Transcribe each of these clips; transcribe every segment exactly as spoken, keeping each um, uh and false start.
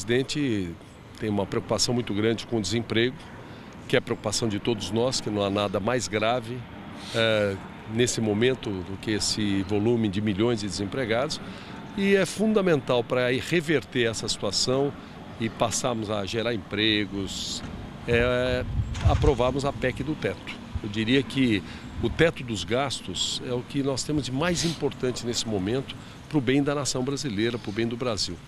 presidente tem uma preocupação muito grande com o desemprego, que é a preocupação de todos nós, que não há nada mais grave é, nesse momento do que esse volume de milhões de desempregados. E é fundamental para reverter essa situação e passarmos a gerar empregos, é, aprovarmos a P E C do teto. Eu diria que o teto dos gastos é o que nós temos de mais importante nesse momento para o bem da nação brasileira, para o bem do Brasil.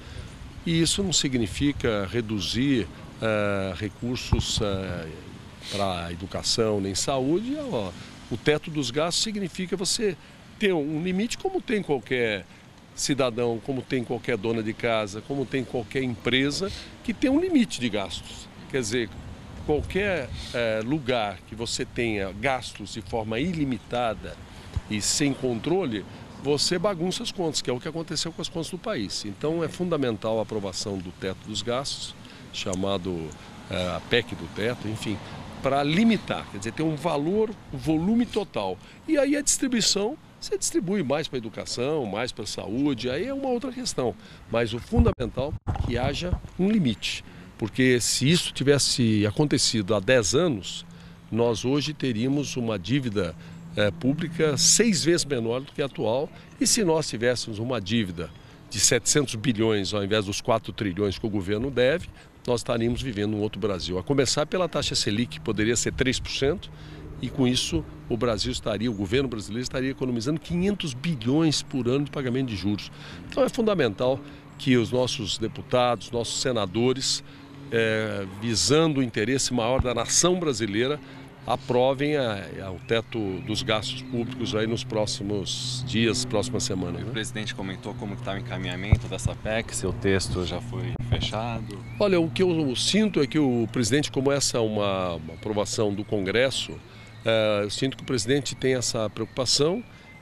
E isso não significa reduzir uh, recursos uh, para educação nem saúde. Ó, o teto dos gastos significa você ter um limite como tem qualquer cidadão, como tem qualquer dona de casa, como tem qualquer empresa que tem um limite de gastos. Quer dizer, qualquer eh, lugar que você tenha gastos de forma ilimitada e sem controle, você bagunça as contas, que é o que aconteceu com as contas do país. Então é fundamental a aprovação do teto dos gastos, chamado eh, a P E C do teto, enfim, para limitar, quer dizer, ter um valor, um volume total. E aí a distribuição, você distribui mais para a educação, mais para a saúde, aí é uma outra questão. Mas o fundamental é que haja um limite. Porque se isso tivesse acontecido há dez anos, nós hoje teríamos uma dívida é, pública seis vezes menor do que a atual. E se nós tivéssemos uma dívida de setecentos bilhões ao invés dos quatro trilhões que o governo deve, nós estaríamos vivendo um outro Brasil. A começar pela taxa Selic, que poderia ser três por cento, e com isso o Brasil estaria, o governo brasileiro estaria economizando quinhentos bilhões por ano de pagamento de juros. Então é fundamental que os nossos deputados, nossos senadores, É, visando o interesse maior da nação brasileira, aprovem a, a, o teto dos gastos públicos aí nos próximos dias, próximas semanas. Né? O presidente comentou como está o encaminhamento dessa P E C, se o texto já foi fechado. Olha, o que eu sinto é que o presidente, como essa é uma, uma aprovação do Congresso, é, eu sinto que o presidente tem essa preocupação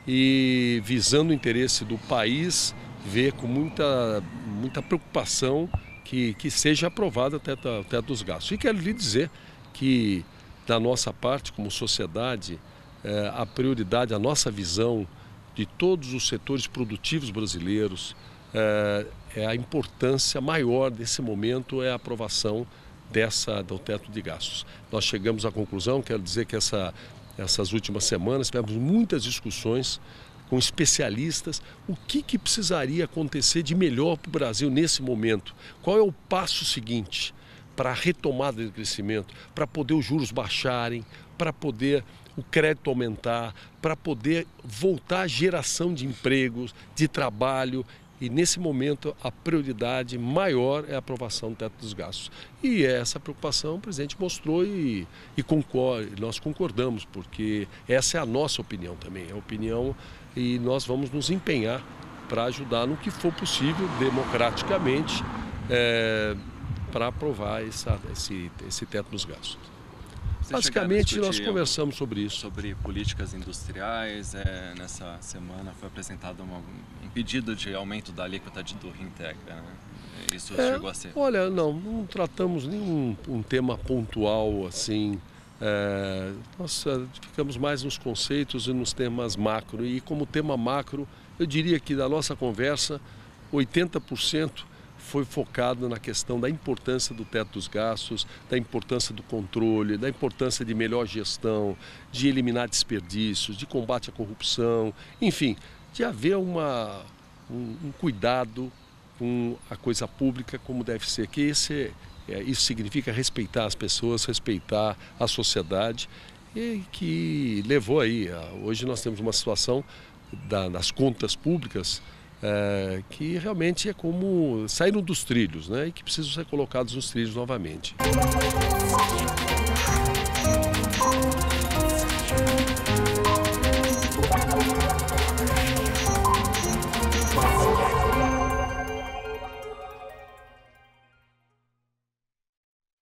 e, visando o interesse do país, vê com muita, muita preocupação Que, que seja aprovado o teto, o teto dos gastos. E quero lhe dizer que, da nossa parte, como sociedade, é, a prioridade, a nossa visão de todos os setores produtivos brasileiros, é, é a importância maior desse momento, é a aprovação dessa, do teto de gastos. Nós chegamos à conclusão, quero dizer que essa, essas últimas semanas tivemos muitas discussões com especialistas, o que, que precisaria acontecer de melhor para o Brasil nesse momento. Qual é o passo seguinte para a retomada do crescimento, para poder os juros baixarem, para poder o crédito aumentar, para poder voltar a geração de empregos, de trabalho. E nesse momento a prioridade maior é a aprovação do teto dos gastos. E essa preocupação o presidente mostrou e, e concorda, nós concordamos, porque essa é a nossa opinião também, é a opinião, e nós vamos nos empenhar para ajudar no que for possível, democraticamente, é, para aprovar essa, esse, esse teto dos gastos. Você Basicamente, nós conversamos sobre isso. Sobre políticas industriais. É, nessa semana foi apresentado uma, um pedido de aumento da alíquota do Reintegra. Né? Isso é, chegou a ser? Olha, não, não tratamos nenhum um tema pontual assim. É, nós ficamos mais nos conceitos e nos temas macro. E como tema macro, eu diria que da nossa conversa, oitenta por cento foi focado na questão da importância do teto dos gastos, da importância do controle, da importância de melhor gestão, de eliminar desperdícios, de combate à corrupção, enfim, de haver uma, um, um cuidado com a coisa pública como deve ser. Que esse, é, isso significa respeitar as pessoas, respeitar a sociedade, e que levou aí, a, hoje nós temos uma situação da, das contas públicas, É, que realmente é como saíram dos trilhos, né, e que precisam ser colocados nos trilhos novamente.